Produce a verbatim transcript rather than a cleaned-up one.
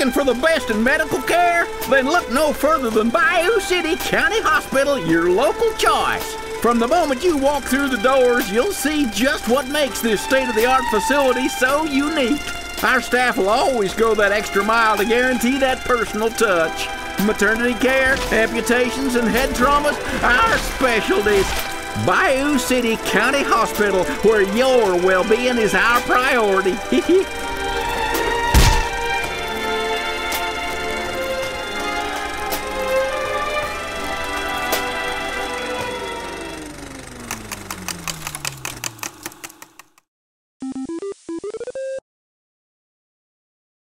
Looking for the best in medical care? Then look no further than Bayou City County Hospital, your local choice. From the moment you walk through the doors, you'll see just what makes this state-of-the-art facility so unique. Our staff will always go that extra mile to guarantee that personal touch. Maternity care, amputations, and head traumas, our specialties. Bayou City County Hospital, where your well-being is our priority.